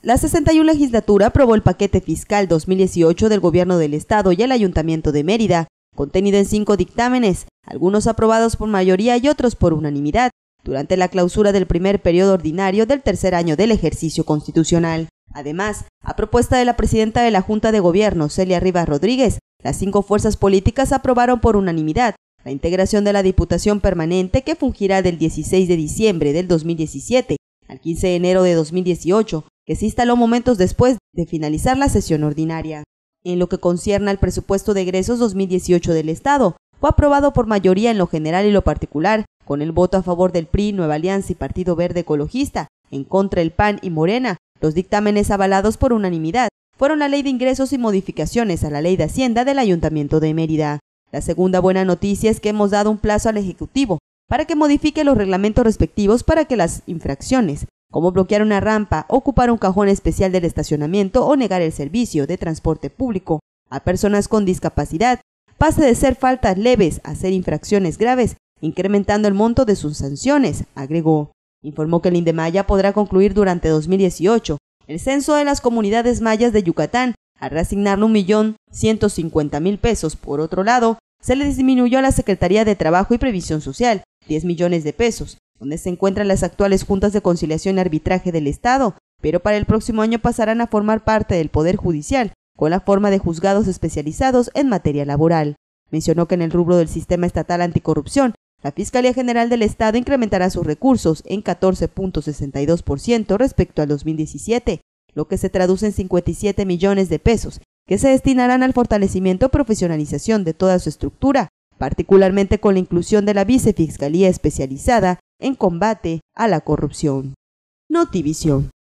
La 61 legislatura aprobó el paquete fiscal 2018 del Gobierno del Estado y el Ayuntamiento de Mérida, contenido en 5 dictámenes, algunos aprobados por mayoría y otros por unanimidad, durante la clausura del primer periodo ordinario del tercer año del ejercicio constitucional. Además, a propuesta de la presidenta de la Junta de Gobierno, Celia Rivas Rodríguez, las 5 fuerzas políticas aprobaron por unanimidad la integración de la Diputación Permanente que fungirá del 16 de diciembre del 2017 al 15 de enero de 2018, que se instaló momentos después de finalizar la sesión ordinaria. En lo que concierne al presupuesto de egresos 2018 del Estado, fue aprobado por mayoría en lo general y lo particular, con el voto a favor del PRI, Nueva Alianza y Partido Verde Ecologista, en contra el PAN y Morena. Los dictámenes avalados por unanimidad fueron la Ley de Ingresos y modificaciones a la Ley de Hacienda del Ayuntamiento de Mérida. La segunda buena noticia es que hemos dado un plazo al Ejecutivo para que modifique los reglamentos respectivos para que las infracciones, como bloquear una rampa, ocupar un cajón especial del estacionamiento o negar el servicio de transporte público a personas con discapacidad, pase de ser faltas leves a ser infracciones graves, incrementando el monto de sus sanciones, agregó. Informó que el INDEMAYA podrá concluir durante 2018 el censo de las comunidades mayas de Yucatán, al reasignarle 1.150.000 pesos. Por otro lado, se le disminuyó a la Secretaría de Trabajo y Previsión Social 10 millones de pesos, donde se encuentran las actuales juntas de conciliación y arbitraje del Estado, pero para el próximo año pasarán a formar parte del Poder Judicial, con la forma de juzgados especializados en materia laboral. Mencionó que en el rubro del Sistema Estatal Anticorrupción, la Fiscalía General del Estado incrementará sus recursos en 14.62% respecto al 2017, lo que se traduce en 57 millones de pesos, que se destinarán al fortalecimiento y profesionalización de toda su estructura, particularmente con la inclusión de la Vicefiscalía especializada en combate a la corrupción. Notivisión.